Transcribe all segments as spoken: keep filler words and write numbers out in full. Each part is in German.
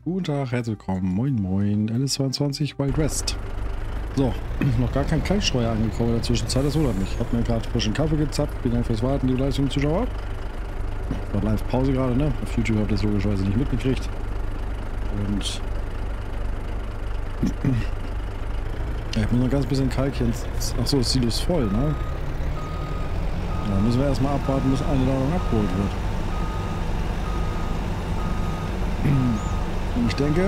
Guten Tag, herzlich willkommen. Moin Moin, L S zweiundzwanzig Wild West. So, noch gar kein Kaltstreuer angekommen in der Zwischenzeit, das wundert mich. Ich habe mir gerade frischen Kaffee gezapft, vielen Dank fürs Warten, liebe Livestream-Zuschauer. War Live-Pause gerade, ne? Auf YouTube habt ihr das logischerweise nicht mitgekriegt. Und ja, ich muss noch ganz bisschen Kalk hier ins... Achso, das Silo ist voll, ne? Da müssen wir erstmal abwarten, bis eine Ladung abgeholt wird. Und ich denke,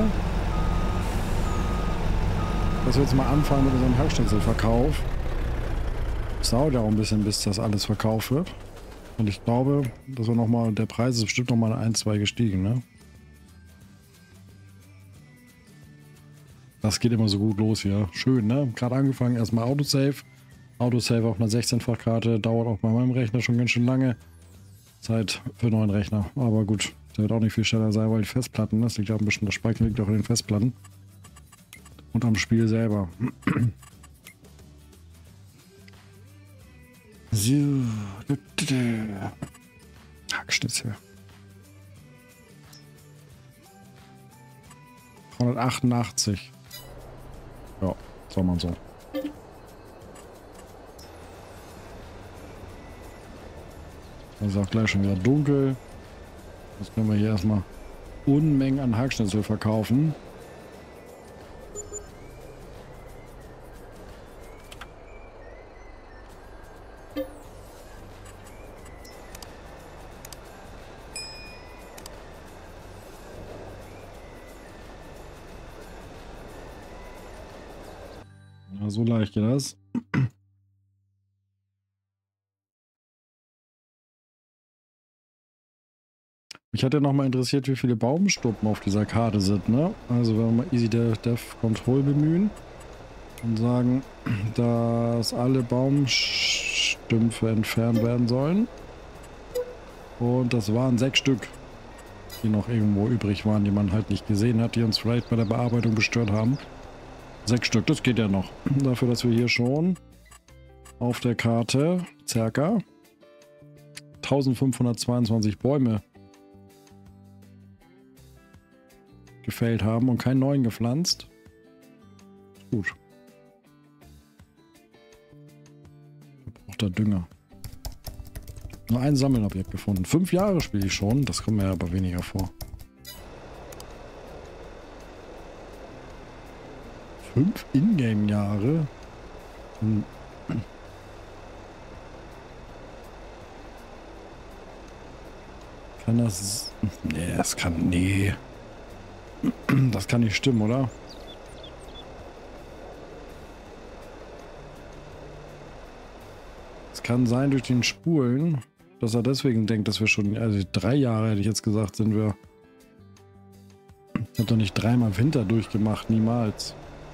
dass wir jetzt mal anfangen mit unserem Herstellungsverkauf. Es dauert ja auch ein bisschen, bis das alles verkauft wird. Und ich glaube, dass wir noch mal, der Preis ist bestimmt noch mal ein, zwei gestiegen, ne? Das geht immer so gut los hier. Schön, ne? Gerade angefangen, erstmal Autosave. Autosave auf einer sechzehn-fach-Karte dauert auch bei meinem Rechner schon ganz schön lange. Zeit für neuen Rechner. Aber gut, der wird auch nicht viel schneller sein, weil die Festplatten, das liegt auch ein bisschen, das Speicher liegt auch in den Festplatten. Und am Spiel selber. So. Hackschnitzel. dreihundertachtundachtzig. Ja, soll man so. Es ist auch gleich schon wieder dunkel. Jetzt können wir hier erstmal Unmengen an Hackschnitzel verkaufen. Ja, so leicht geht das. Mich hat ja noch mal interessiert, wie viele Baumstuppen auf dieser Karte sind, ne? Also wenn wir mal Easy Dev Control bemühen und sagen, dass alle Baumstümpfe entfernt werden sollen. Und das waren sechs Stück, die noch irgendwo übrig waren, die man halt nicht gesehen hat, die uns vielleicht bei der Bearbeitung gestört haben. Sechs Stück, das geht ja noch. Dafür, dass wir hier schon auf der Karte circa eintausendfünfhundertzweiundzwanzig Bäume gefällt haben und keinen neuen gepflanzt. Gut. Braucht da Dünger. Nur ein Sammelobjekt gefunden. Fünf Jahre spiele ich schon, das kommt mir aber weniger vor. Fünf Ingame-Jahre? Hm. Kann das... Nee, das kann... Nee. Das kann nicht stimmen, oder? Es kann sein durch den Spulen, dass er deswegen denkt, dass wir schon... Also drei Jahre hätte ich jetzt gesagt, sind wir... Ich habe doch nicht dreimal Winter durchgemacht, niemals.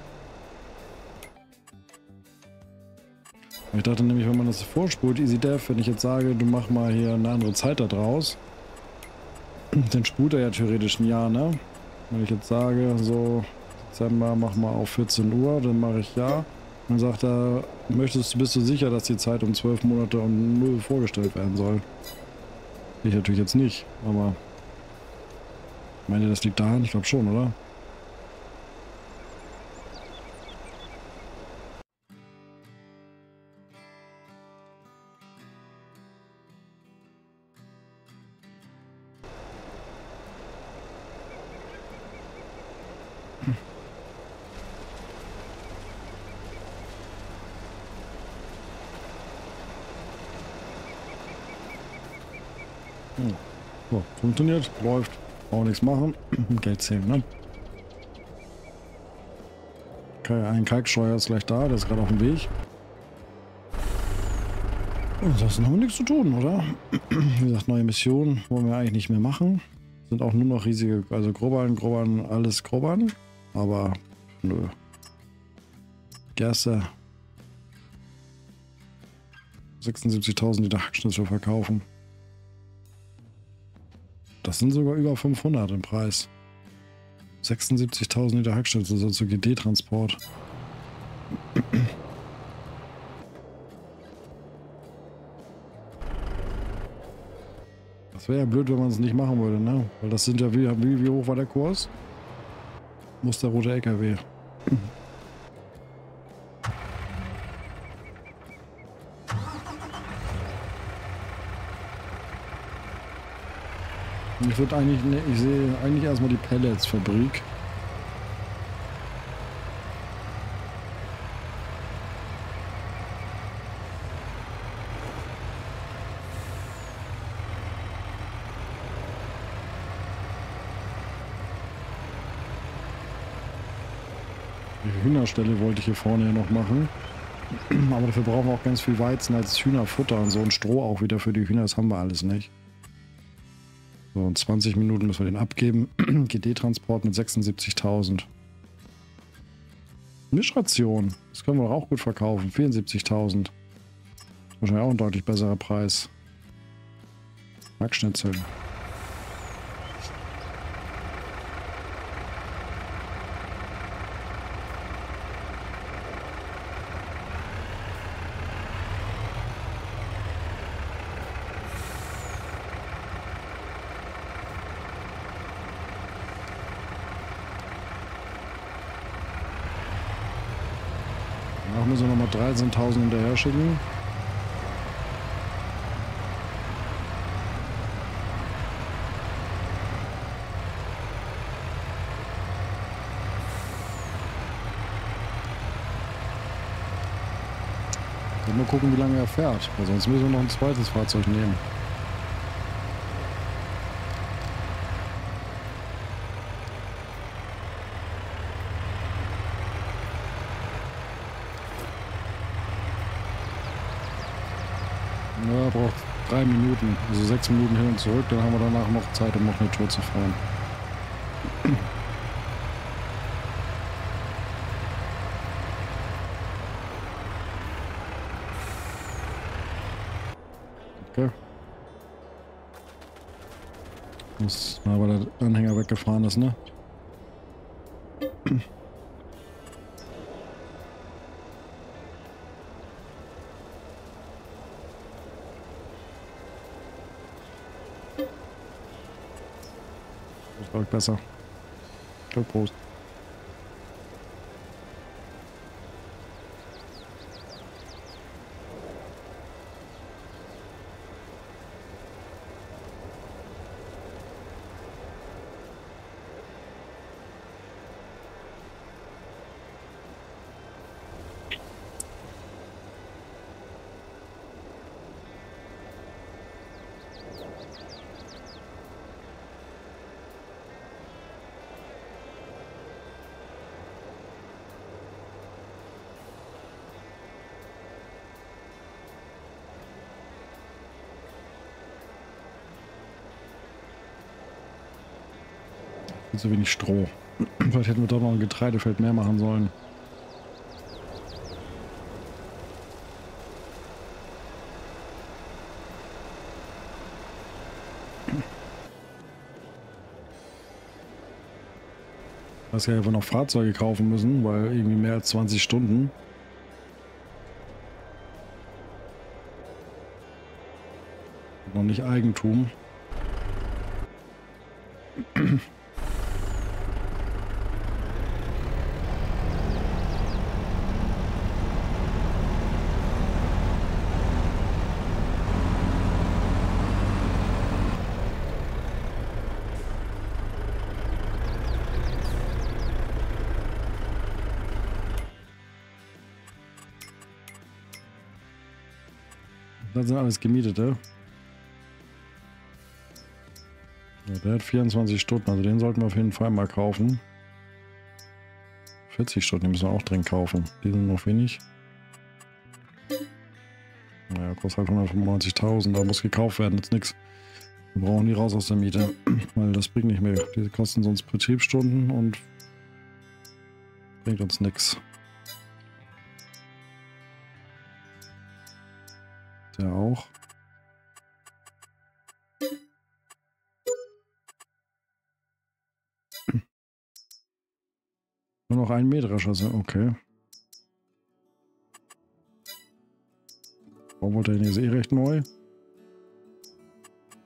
Ich dachte nämlich, wenn man das vorspult, Easy Dev, wenn ich jetzt sage, du mach mal hier eine andere Zeit da draus, dann spult er ja theoretisch ein Jahr, ne? Wenn ich jetzt sage, so Dezember, mach mal auf vierzehn Uhr, dann mache ich ja. Dann sagt er, möchtest du, bist du sicher, dass die Zeit um zwölf Monate und null vorgestellt werden soll? Ich natürlich jetzt nicht, aber ich meine, das liegt daran, ich glaube schon, oder? So, funktioniert, läuft, auch nichts machen, Geld zählen, ne? Okay, ein Kalkstreuer ist gleich da, der ist gerade auf dem Weg. Ansonsten haben wir nichts zu tun, oder? Wie gesagt, neue Missionen wollen wir eigentlich nicht mehr machen. Sind auch nur noch riesige, also Grobern, Grobern, alles Grobern. Aber nö. Gerste. sechsundsiebzigtausend Liter Hackschnitzel verkaufen. Das sind sogar über fünfhundert im Preis. sechsundsiebzigtausend Liter Hackschnitzel, so zu G D-Transport. Das wäre ja blöd, wenn man es nicht machen würde, ne? Weil das sind ja, wie, wie, wie hoch war der Kurs? Wo ist der rote L K W? Ich würde eigentlich, ne, ich sehe eigentlich erstmal die Pelletsfabrik. Die Hühnerstelle wollte ich hier vorne ja noch machen. Aber dafür brauchen wir auch ganz viel Weizen als Hühnerfutter und so ein Stroh auch wieder für die Hühner. Das haben wir alles nicht. So, in zwanzig Minuten müssen wir den abgeben. G D-Transport mit sechsundsiebzigtausend. Mischration. Das können wir doch auch gut verkaufen. vierundsiebzigtausend. Wahrscheinlich auch ein deutlich besserer Preis. Hackschnitzel. Danach müssen wir nochmal dreizehntausend hinterher schicken. Mal gucken, wie lange er fährt, weil sonst müssen wir noch ein zweites Fahrzeug nehmen. Ja, er braucht drei Minuten, also sechs Minuten hin und zurück, dann haben wir danach noch Zeit, um noch eine Tour zu fahren. Okay. Muss mal, weil der Anhänger weggefahren ist, ne? Das war besser. Ich glaube, Prost. Zu wenig Stroh. Vielleicht hätten wir doch noch ein Getreidefeld mehr machen sollen. Ich weiß ja, ob wir noch Fahrzeuge kaufen müssen, weil irgendwie mehr als zwanzig Stunden. Noch nicht Eigentum. Das sind alles Gemietete. Ja, der hat vierundzwanzig Stunden, also den sollten wir auf jeden Fall mal kaufen. vierzig Stunden, die müssen wir auch dringend kaufen. Die sind noch wenig. Naja, kostet halt hundertfünfundneunzigtausend, da muss gekauft werden, jetzt nichts. Wir brauchen die raus aus der Miete, weil das bringt nicht mehr. Die kosten sonst Betriebsstunden und bringt uns nichts. Der auch. Nur noch ein Mähdrescher, okay. Warum wollte er den jetzt eh recht neu?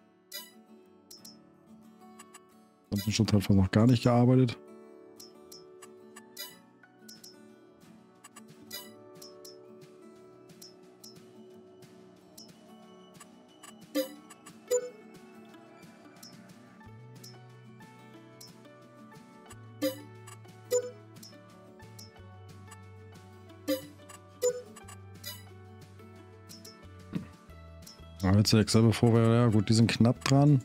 Sonst Schutz hat fast noch gar nicht gearbeitet. Aber jetzt der Excel bevor wir, ja gut, die sind knapp dran.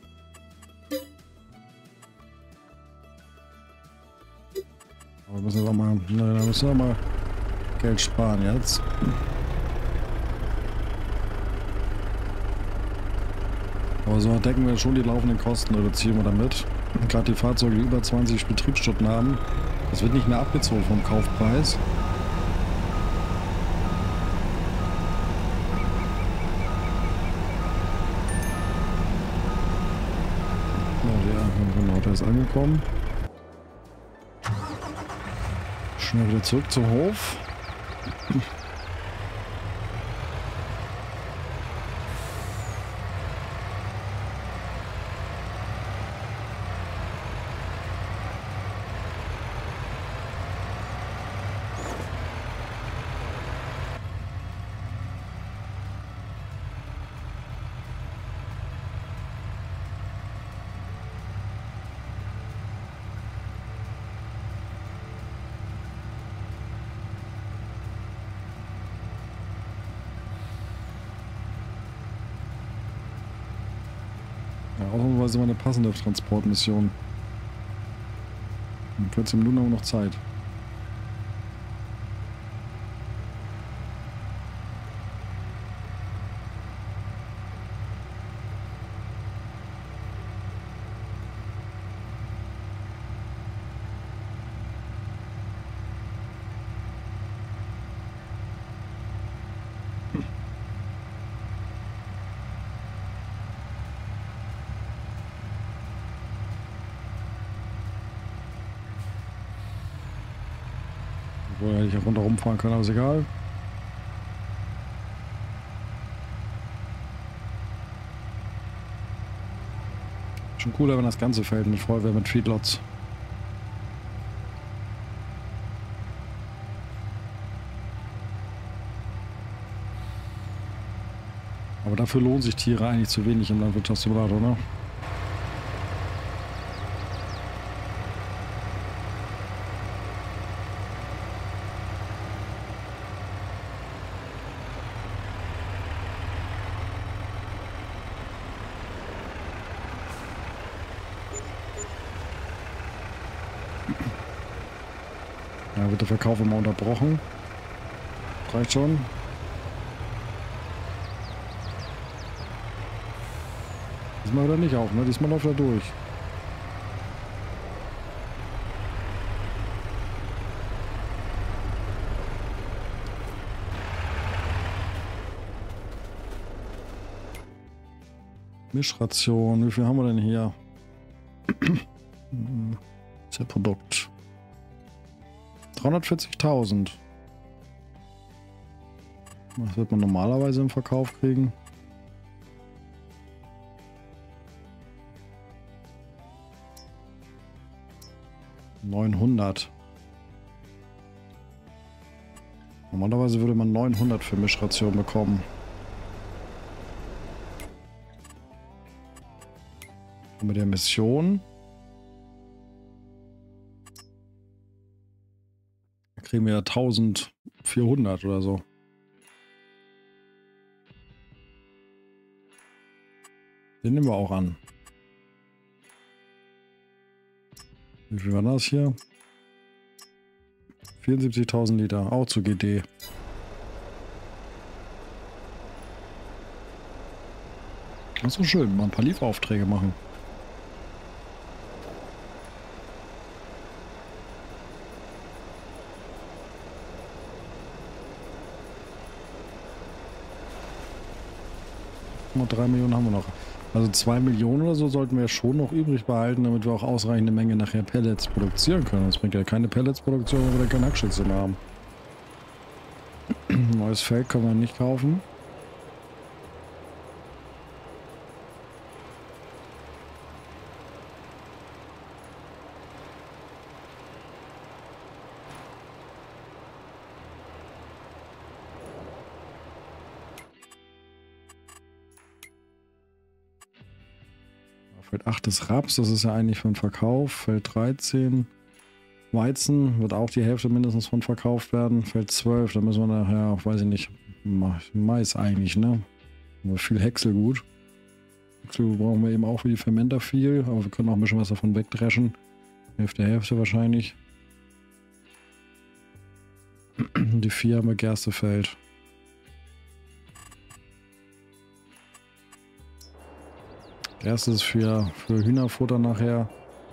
Aber wir müssen jetzt auch mal, ne, da müssen wir mal Geld sparen jetzt. Aber so decken wir schon die laufenden Kosten, reduzieren wir damit. Gerade die Fahrzeuge, die über zwanzig Betriebsstunden haben, das wird nicht mehr abgezogen vom Kaufpreis. Ja, genau, der ist angekommen. Schnell wieder zurück zum Hof. Ja, ausnahmsweise mal eine passende Transportmission. In vierzehn Minuten haben wir noch Zeit. Obwohl hätte ich auch rundherum fahren können, aber ist egal. Schon cooler, wenn das ganze Feld mit voll wäre mit Feedlots. Aber dafür lohnen sich Tiere eigentlich zu wenig im Landwirtschaftssimulator, ne? Ja, wird der Verkauf immer unterbrochen. Reicht schon. Diesmal hört er nicht auf, ne? Diesmal läuft er durch. Mischration, wie viel haben wir denn hier? Das ist ja Produkt. dreihundertvierzigtausend. Was wird man normalerweise im Verkauf kriegen? neunhundert. Normalerweise würde man neunhundert für Mischration bekommen. Und mit der Mission kriegen wir eintausendvierhundert oder so. Den nehmen wir auch an. Wie viel war das hier? vierundsiebzigtausend Liter, auch zu G D. Das ist so schön, mal ein paar Lieferaufträge machen. Nur drei Millionen haben wir noch. Also zwei Millionen oder so sollten wir schon noch übrig behalten, damit wir auch ausreichende Menge nachher Pellets produzieren können. Das bringt ja keine Pelletsproduktion, wenn wir keine Hackschütze mehr haben. Neues Feld können wir nicht kaufen. Feld acht ist Raps, das ist ja eigentlich für den Verkauf. Feld dreizehn, Weizen wird auch die Hälfte mindestens von verkauft werden. Feld zwölf, da müssen wir nachher, weiß ich nicht, Mais eigentlich, ne? Aber viel Häckselgut. Häckselgut brauchen wir eben auch für die Fermenter viel, aber wir können auch ein bisschen was davon wegdreschen. Hälfte, Hälfte wahrscheinlich. Die vier haben wir Gerstefeld. Erstes für, für Hühnerfutter nachher.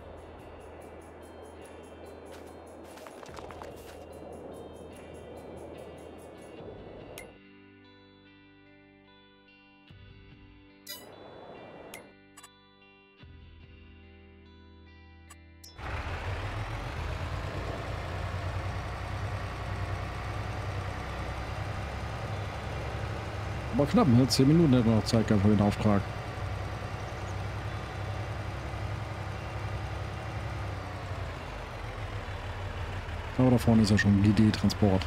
Aber knapp, ne? zehn Minuten hätten wir noch Zeit gehabt für den Auftrag. Aber da vorne ist ja schon G D-Transport.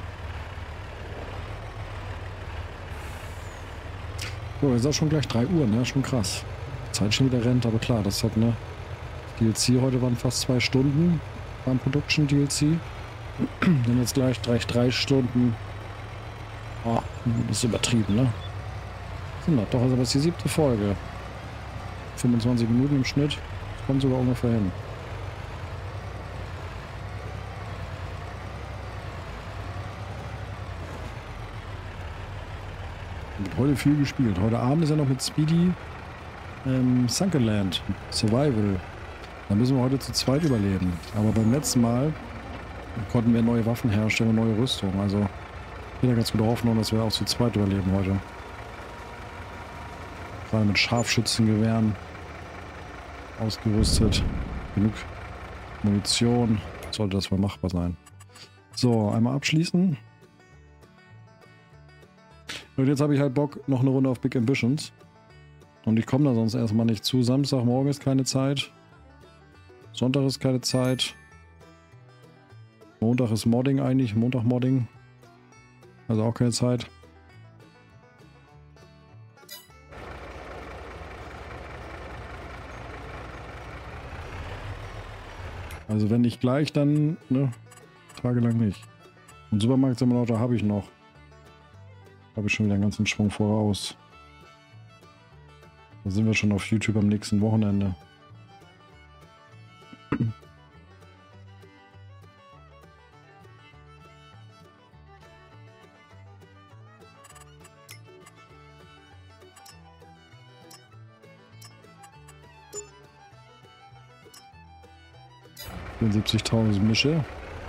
So, jetzt ist auch schon gleich drei Uhr, ne? Schon krass. Die Zeit schon wieder rennt, aber klar, das hat, ne? D L C heute waren fast zwei Stunden beim Production D L C. Dann jetzt gleich gleich drei Stunden. Oh, das ist übertrieben, ne? Sind das doch, also das ist die siebte Folge. fünfundzwanzig Minuten im Schnitt. Das kommt sogar ungefähr hin. Wird heute viel gespielt. Heute Abend ist ja noch mit Speedy ähm, Sunkenland Survival. Da müssen wir heute zu zweit überleben. Aber beim letzten Mal konnten wir neue Waffen herstellen und neue Rüstung. Also ich bin da ganz gute Hoffnung, dass wir auch zu zweit überleben heute. Gerade mit Scharfschützengewehren ausgerüstet. Genug Munition. Sollte das wohl machbar sein. So, einmal abschließen. Und jetzt habe ich halt Bock, noch eine Runde auf Big Ambitions. Und ich komme da sonst erstmal nicht zu. Samstagmorgen ist keine Zeit. Sonntag ist keine Zeit. Montag ist Modding eigentlich. Montag Modding. Also auch keine Zeit. Also wenn nicht gleich, dann ne, tagelang nicht. Und Supermarkt-Simulator habe ich noch. Habe ich schon wieder einen ganzen Schwung voraus. Da sind wir schon auf YouTube am nächsten Wochenende. vierundsiebzigtausend Mische.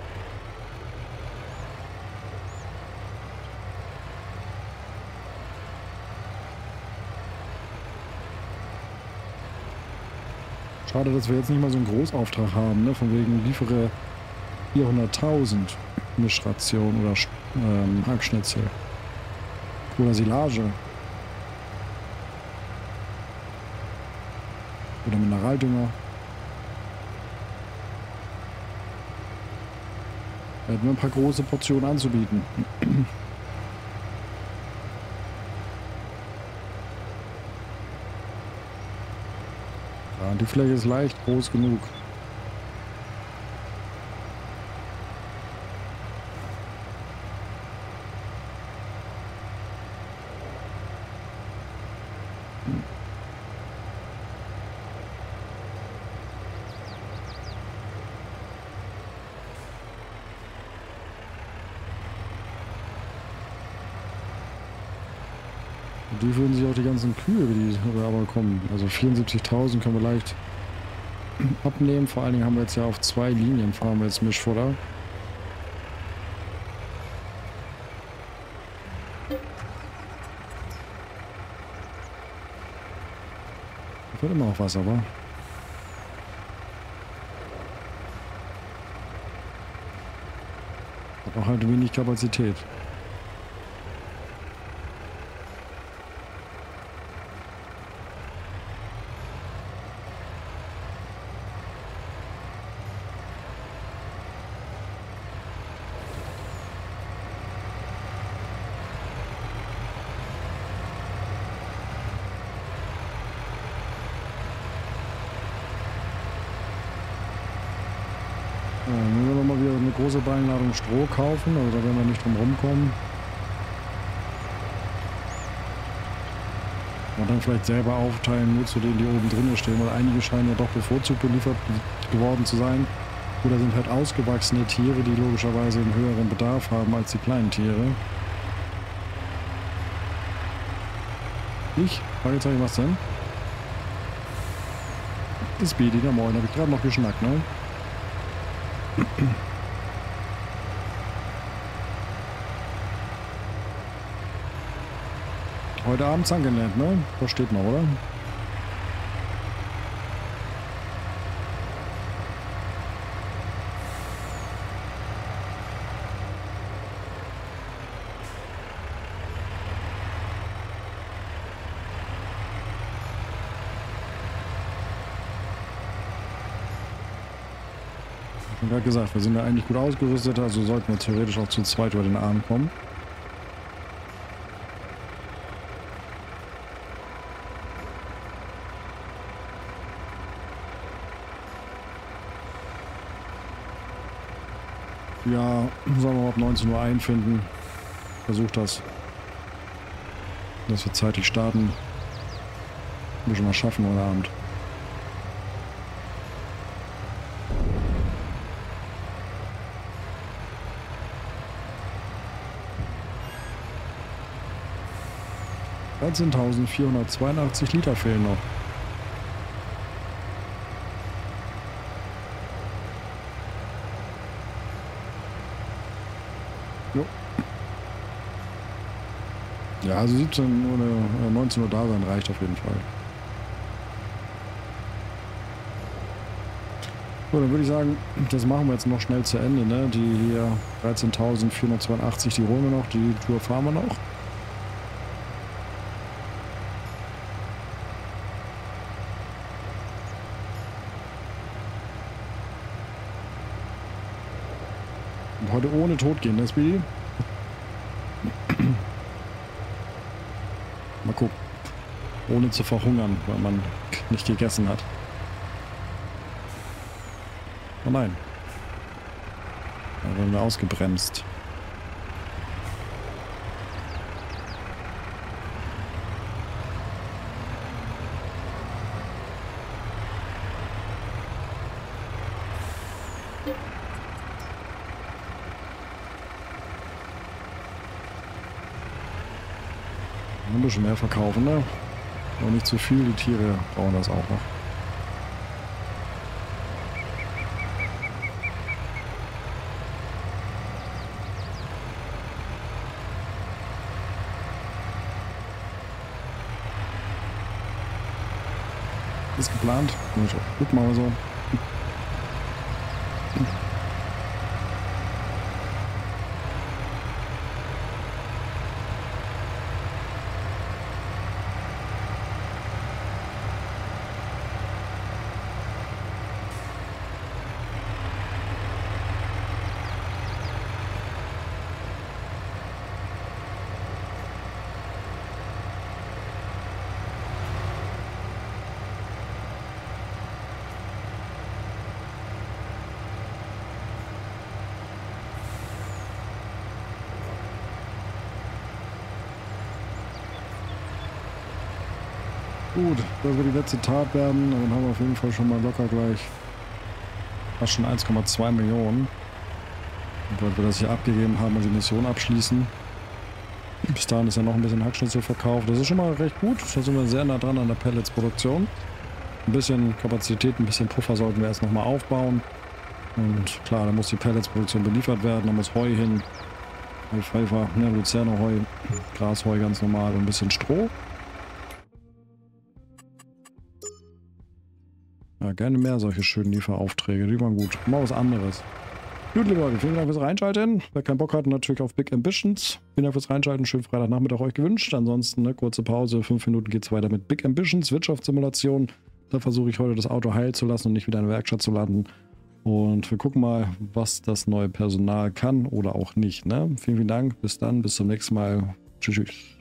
Schade, dass wir jetzt nicht mal so einen Großauftrag haben, ne? Von wegen liefere vierhunderttausend Mischration oder ähm, Hackschnitzel. Oder Silage. Oder Mineraldünger. Da hätten wir ein paar große Portionen anzubieten. Ja, die Fläche ist leicht groß genug. Die würden sich auch die ganzen Kühe, die aber kommen. Also vierundsiebzigtausend können wir leicht abnehmen. Vor allen Dingen haben wir jetzt ja auf zwei Linien fahren wir jetzt Mischfutter. Da wird immer noch was, aber hat auch halt wenig Kapazität. Ja, dann müssen wir mal wieder eine große Ballenladung Stroh kaufen, also da werden wir nicht drum rumkommen. Und dann vielleicht selber aufteilen, nur zu denen, die oben drin stehen, weil einige scheinen ja doch bevorzugt beliefert geworden zu sein. Oder sind halt ausgewachsene Tiere, die logischerweise einen höheren Bedarf haben als die kleinen Tiere. Ich? Fragezeichen, was denn? Das Speedy, na moin, habe ich gerade noch geschnackt, ne? Heute Abend Zankenland, ne? Das steht noch, oder? Ich habe gerade gesagt, wir sind ja eigentlich gut ausgerüstet, also sollten wir theoretisch auch zu zweit über den Abend kommen. Ja, sollen wir mal ab neunzehn Uhr einfinden. Versucht das. Dass wir zeitig starten. Ein bisschen was schaffen heute Abend. dreizehntausendvierhundertzweiundachtzig Liter fehlen noch. Jo. Ja, also siebzehn oder neunzehn Uhr da sein reicht auf jeden Fall. So, dann würde ich sagen, das machen wir jetzt noch schnell zu Ende, ne? Die hier dreizehntausendvierhundertzweiundachtzig, die holen wir noch, die Tour fahren wir noch. Und heute ohne Tod gehen, das Speedy. Mal gucken. Ohne zu verhungern, weil man nicht gegessen hat. Oh nein. Da werden wir ausgebremst. Ein bisschen mehr verkaufen, ne? Aber nicht zu viel, die Tiere brauchen das auch noch. Ist geplant. Gut, machen wir so. Gut, das wird die letzte Tat werden. Dann haben wir auf jeden Fall schon mal locker gleich fast schon eins Komma zwei Millionen. Und weil wir das hier abgegeben haben und die Mission abschließen. Bis dahin ist ja noch ein bisschen Hackschnitzel verkauft. Das ist schon mal recht gut. Da sind wir sehr nah dran an der Pellets-Produktion. Ein bisschen Kapazität, ein bisschen Puffer sollten wir erst nochmal aufbauen. Und klar, da muss die Pellets-Produktion beliefert werden. Da muss Heu hin. Alfalfa, ne, Luzerner-Heu, Grasheu ganz normal und ein bisschen Stroh. Ja, gerne mehr solche schönen Lieferaufträge, die waren gut. Mal was anderes. Gut, liebe Leute, vielen Dank fürs Reinschalten. Wer keinen Bock hat, natürlich auf Big Ambitions. Vielen Dank fürs Reinschalten. Schönen Freitagnachmittag euch gewünscht. Ansonsten eine kurze Pause. Fünf Minuten geht es weiter mit Big Ambitions, Wirtschaftssimulation. Da versuche ich heute das Auto heil zu lassen und nicht wieder in der Werkstatt zu landen. Und wir gucken mal, was das neue Personal kann oder auch nicht. Ne? Vielen, vielen Dank. Bis dann. Bis zum nächsten Mal. Tschüss, tschüss.